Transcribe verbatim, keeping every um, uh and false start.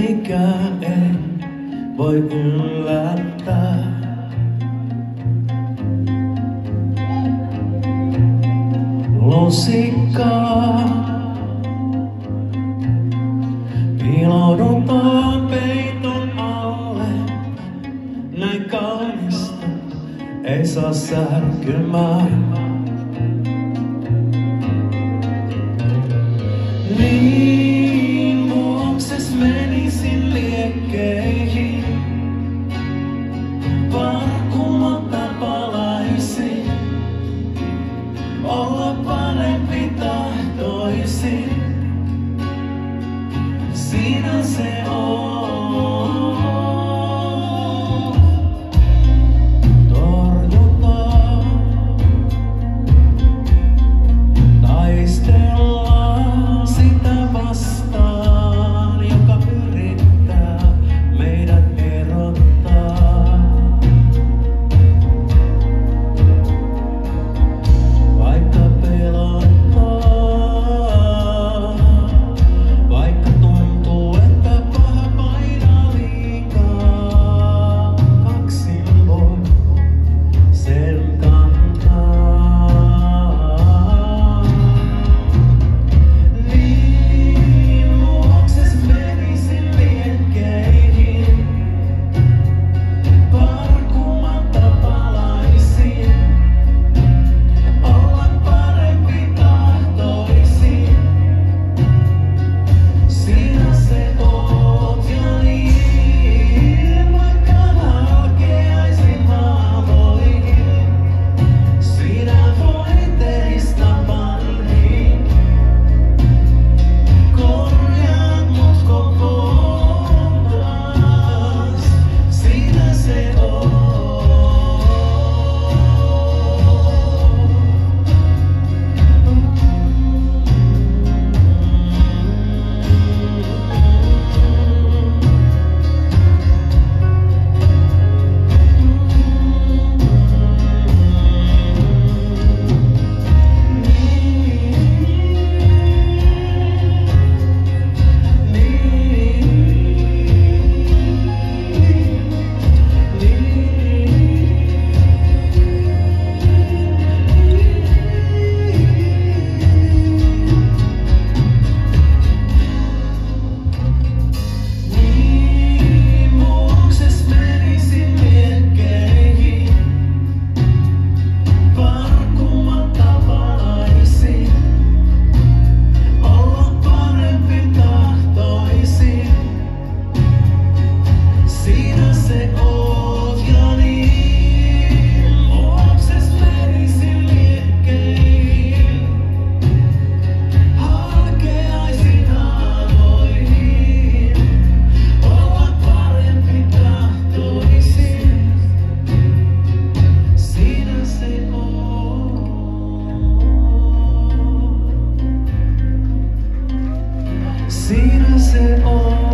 mikä ei voi yllättää. Lusikkaa piiloudutaan peiton alle. Näin kaunista ei saa särkymään. Niin vuokses menisin liekkeihin, varkumatta palaisin, olla parempi tahtoisin. Siinä se on. Torjutaan, taistellaan sitä vastaan, joka yrittää meidät erottaa. Vaikka pelottaa, vaikka tuntuu, että paha painaa liikaa, kaksin voi sen kantaa. Niin vuokses menisin liekkeihin, varkumatta palaisin, olla parempi tahtoisin. Sinä se oot ja niin, vaikka halkeaisin haavoihin, sinä voit teistä vanhin. Korjaat mut kokoon taas, sinä se oot. Siinä se on.